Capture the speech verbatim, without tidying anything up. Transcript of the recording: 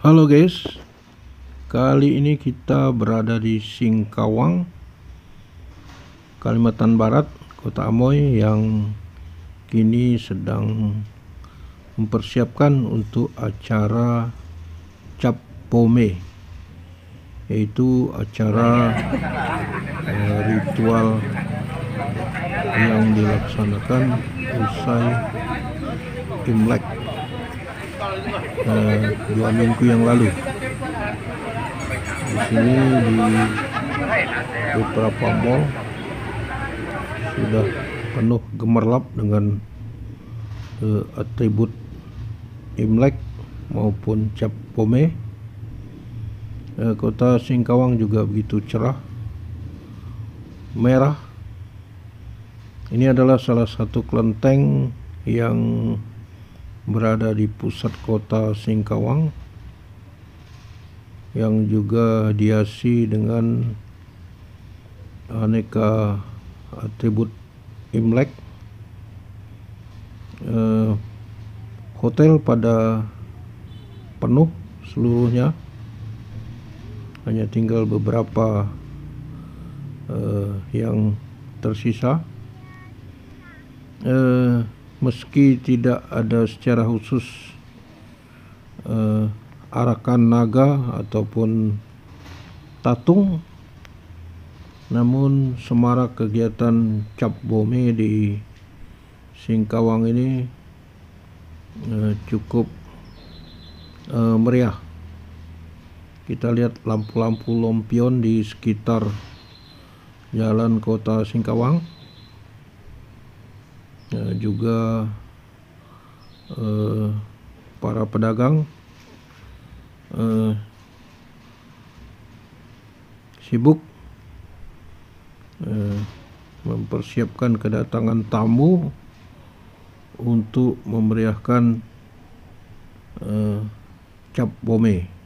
Halo guys, kali ini kita berada di Singkawang, Kalimantan Barat, Kota Amoy, yang kini sedang mempersiapkan untuk acara Cap Pome, yaitu acara eh, ritual yang dilaksanakan usai Imlek eh, dua minggu yang lalu. Di sini di beberapa mall sudah penuh gemerlap dengan eh, atribut Imlek maupun Cap Pome. Eh, kota Singkawang juga begitu cerah, merah. Ini adalah salah satu kelenteng yang berada di pusat kota Singkawang, yang juga dihiasi dengan aneka atribut Imlek. Eh, hotel pada penuh seluruhnya, hanya tinggal beberapa eh, yang tersisa. Eh, meski tidak ada secara khusus eh, arakan naga ataupun tatung, namun semarak kegiatan Cap Pome di Singkawang ini eh, cukup eh, meriah. Kita lihat lampu-lampu lampion di sekitar jalan kota Singkawang, eh, juga eh, para pedagang eh, sibuk eh, mempersiapkan kedatangan tamu untuk memeriahkan eh, Cap Pome.